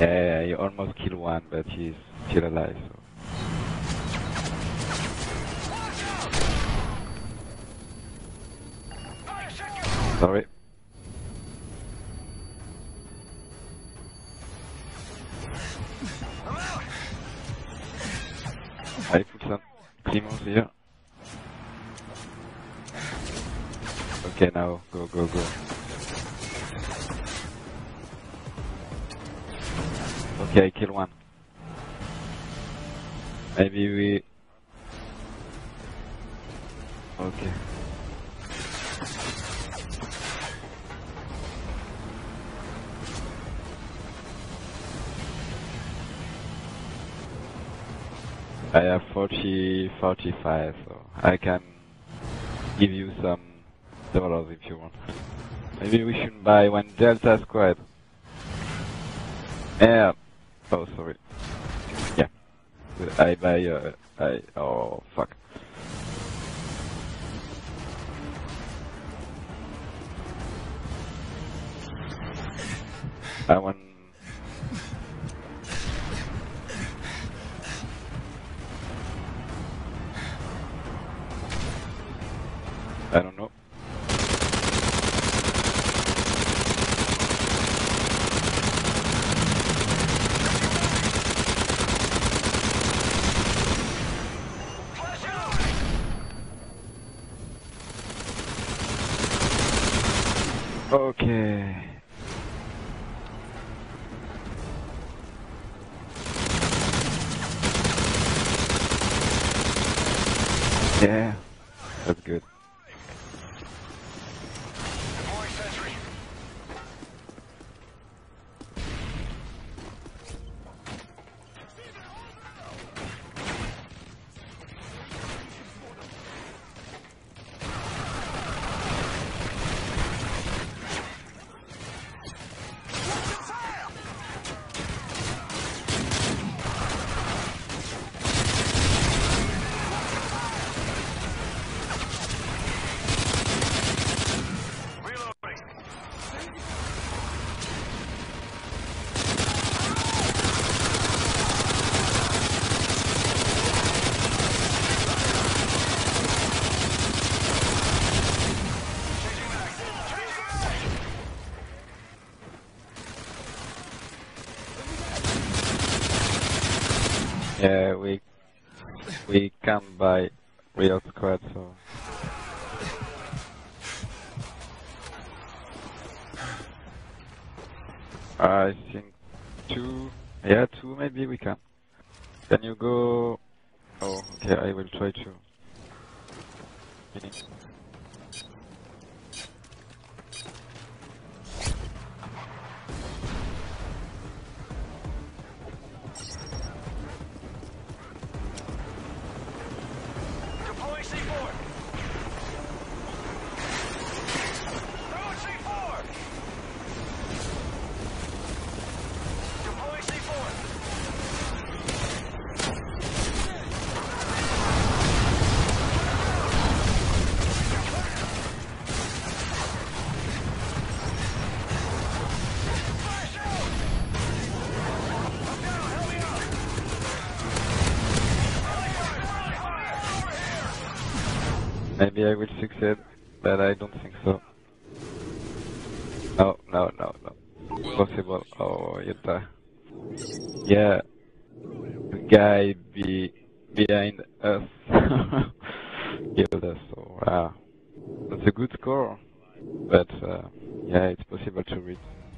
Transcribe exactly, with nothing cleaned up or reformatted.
Yeah, you almost killed one, but he's still alive, so. Sorry. I put some Clemons here. Okay, now go, go, go. Okay, I kill one. Maybe we... Okay. I have forty, forty-five, so I can give you some dollars if you want. Maybe we should buy one Delta Squad. Yeah. Oh, sorry. Yeah. I buy, uh, I, oh, fuck. I want... I don't know. Okay. Yeah, that's good. Yeah, we we can buy real squad, so I think two. Yeah, two maybe we can. Can you go? Oh, okay. I will try to. Finish. Maybe I will succeed, but I don't think so. No, no, no, no. Impossible. Oh, you die. Yeah. The guy be behind us killed us, so wow. That's a good score, but uh, yeah, it's possible to reach.